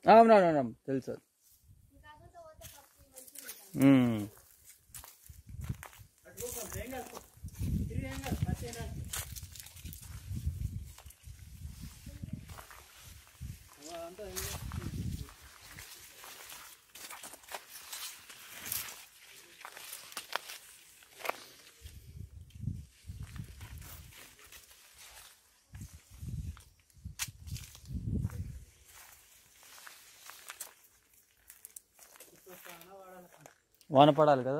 आम తెలుసు వాన పడాలి కదా.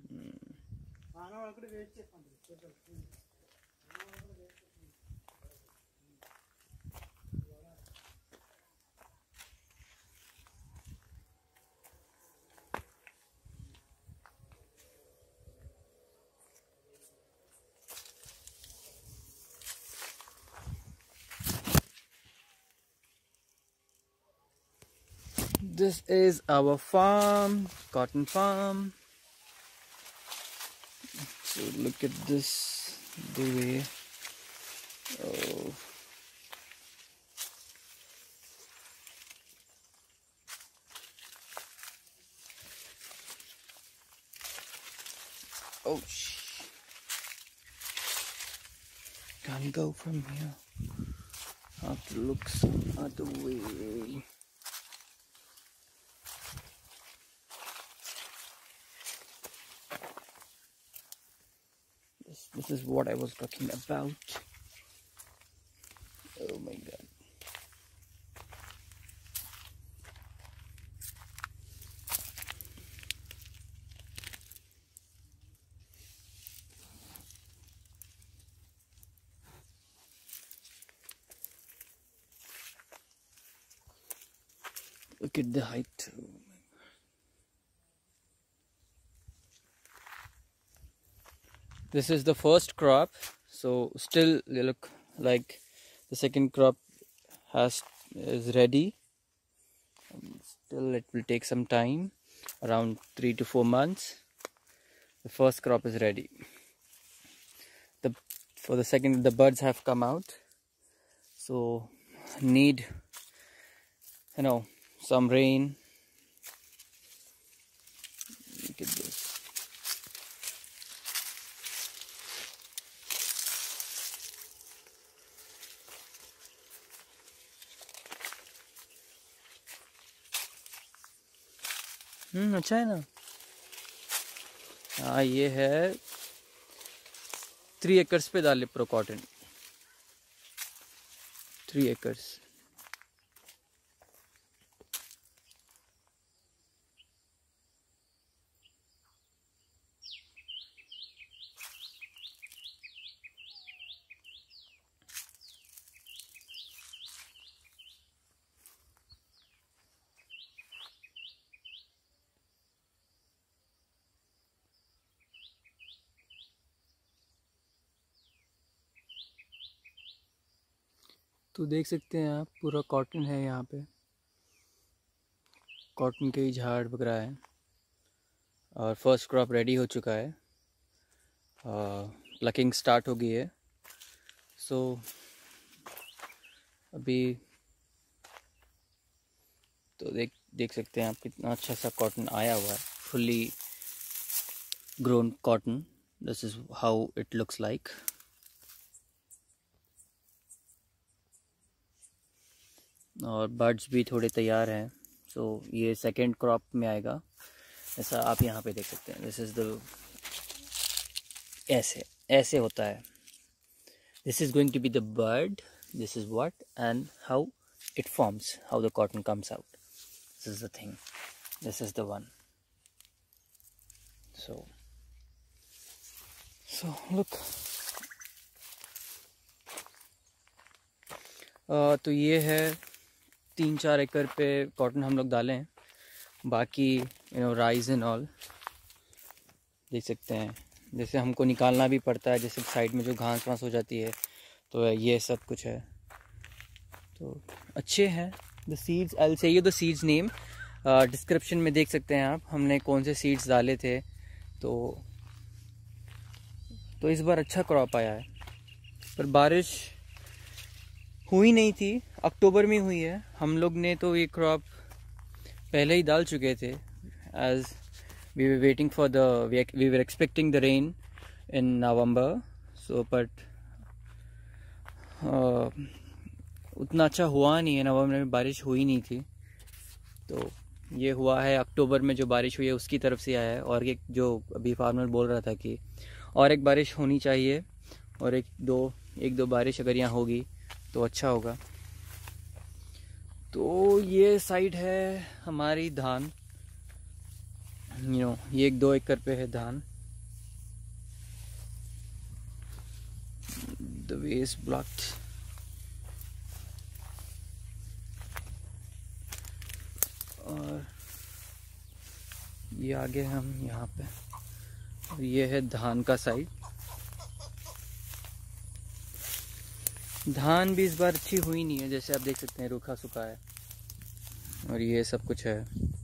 This is our farm, cotton farm. So look at this, the way. Oh. Oh, can't go from here. Have to look some other way. This is what I was talking about. Oh my god. Look at the height. This is the first crop, so still they look like the second crop is ready. Still it will take some time, around 3 to 4 months. The first crop is ready. For the second, the buds have come out, so need some rain. Look at this. अच्छा है ना. हाँ, ये है 3 acres पे डाले pro cotton. 3 acres. तो देख सकते हैं आप, पूरा कॉटन है यहाँ पे. कॉटन के ही झाड़ वगैरह है और फर्स्ट क्रॉप रेडी हो चुका है. प्लकिंग स्टार्ट हो गई है. सो अभी तो देख सकते हैं आप कितना अच्छा सा कॉटन आया हुआ है. Fully grown cotton. This is how it looks like. और बर्ड्स भी थोड़े तैयार हैं. सो ये सेकेंड क्रॉप में आएगा. ऐसा आप यहाँ पे देख सकते हैं. दिस इज़ द ऐसे होता है. This is going to be the bird. This is what and how it forms, how the cotton comes out. This is the thing. This is the one. So look. तो ये है 3-4 एकड़ पे cotton हम लोग डाले हैं. बाकी राइस एंड ऑल देख सकते हैं. जैसे हमको निकालना भी पड़ता है, जैसे साइड में जो घास वास हो जाती है, तो ये सब कुछ है. तो अच्छे हैं. The seeds, I will say you the seeds name. Description में देख सकते हैं आप हमने कौन से सीड्स डाले थे. तो इस बार अच्छा क्रॉप आया है. पर बारिश हुई नहीं थी, अक्टूबर में हुई है. हम लोग ने तो ये क्रॉप पहले ही डाल चुके थे, as we were waiting for we were expecting the rain in November, so but उतना अच्छा हुआ नहीं है। नवंबर में बारिश हुई नहीं थी, तो ये हुआ है अक्टूबर में जो बारिश हुई है उसकी तरफ से आया है। और एक जो अभी फार्मर बोल रहा था कि और एक बारिश होनी चाहिए, और एक दो बारिश अगर यहाँ होगी तो अच्छा होगा। तो ये साइड है हमारी धान, ये 1-2 एकड़ पे है धान। The way is blocked. और ये आगे हम यहाँ पे, और ये है धान का साइड। धान भी इस बार अच्छी हुई नहीं है, जैसे आप देख सकते हैं रूखा सूखा है, और ये सब कुछ है।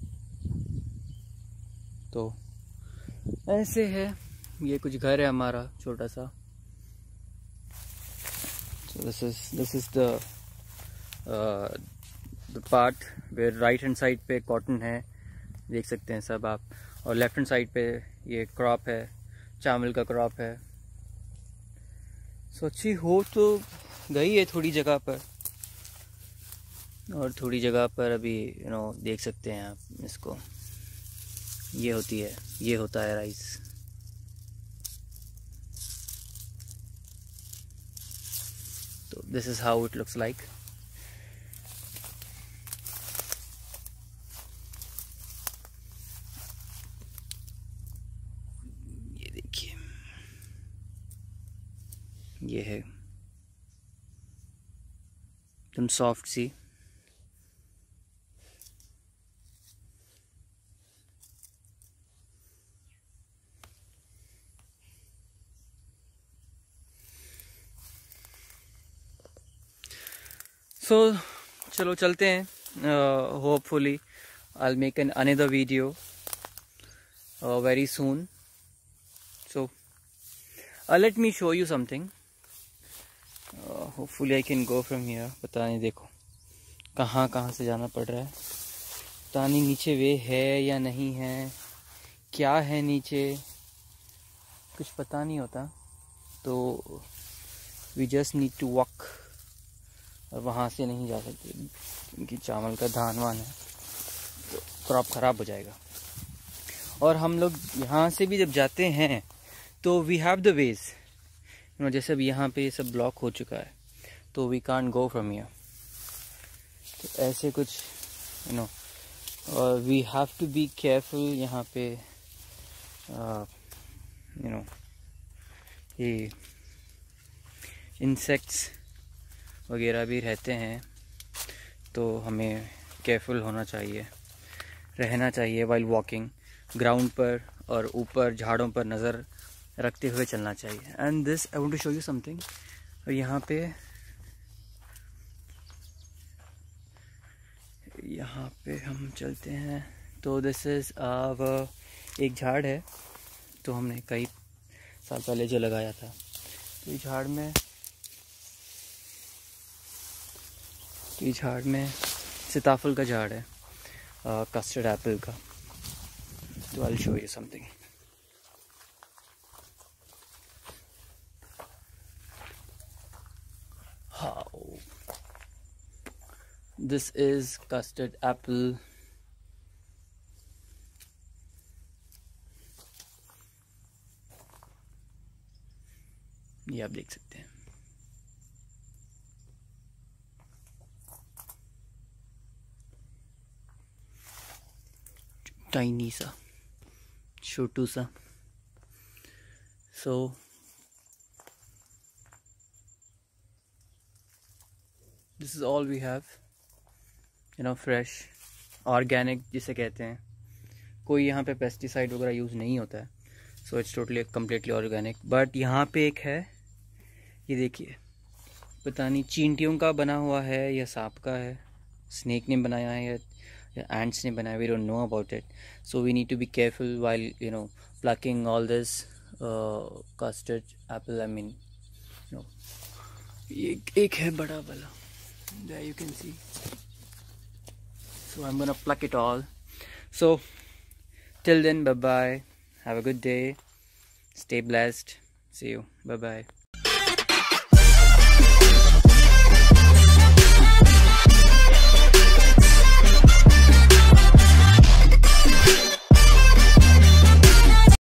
तो ऐसे है, ये कुछ घर है हमारा छोटा सा। So this is the part where right hand side पे कॉटन है, देख सकते हैं सब आप, और लेफ्ट हैंड साइड पे ये क्रॉप है, चावल का क्रॉप है। सो अच्छी हो तो गई है थोड़ी जगह पर, और थोड़ी जगह पर अभी देख सकते हैं आप इसको, ये होती है, ये होता है राइस। तो this is how it looks like. ये देखिए, ये है एकदम सॉफ्ट सी। सो चलो चलते हैं, hopefully I'll make another video very soon. So let me show you something. Hopefully I can go from here. पता नहीं, देखो कहाँ कहाँ से जाना पड़ रहा है, पता नहीं नीचे वे है या नहीं है, क्या है नीचे कुछ पता नहीं होता। तो we just need to walk, और वहाँ से नहीं जा सकते क्योंकि चावल का धान वान है तो क्रॉप ख़राब हो जाएगा। और हम लोग यहाँ से भी जब जाते हैं तो वी हैव द वेज, जैसे अब यहाँ पे ये सब ब्लॉक हो चुका है तो we can't go from here. तो ऐसे कुछ we have to be careful. यहाँ पे ये इंसेक्ट्स वगैरह भी रहते हैं, तो हमें केयरफुल होना चाहिए, रहना चाहिए वाइल वॉकिंग ग्राउंड पर, और ऊपर झाड़ों पर नज़र रखते हुए चलना चाहिए। And this I want to show you something. और यहाँ पे हम चलते हैं तो दिस इज़ एक झाड़ है, तो हमने कई साल पहले जो लगाया था। तो ये झाड़ में सीताफल का झाड़ है, कस्टर्ड एप्पल का। तो I will show you something. How this is custard apple. ये आप देख सकते हैं। टाइनी सा, छोटू सा। So this is all we have, fresh organic जिसे कहते हैं। कोई यहाँ पे पेस्टिसाइड वगैरह यूज़ नहीं होता है, so it's totally completely organic. But यहाँ पे एक है, ये देखिए, पता नहीं चींटियों का बना हुआ है या सांप का है, स्नेक ने बनाया है या ants ने बनाया, we don't know about it. So we need to be careful while plucking all this custard apple. I mean, ये एक है बड़ा वाला, there you can see. So I'm gonna pluck it all So till then, bye bye, have a good day, stay blessed, see you, bye bye.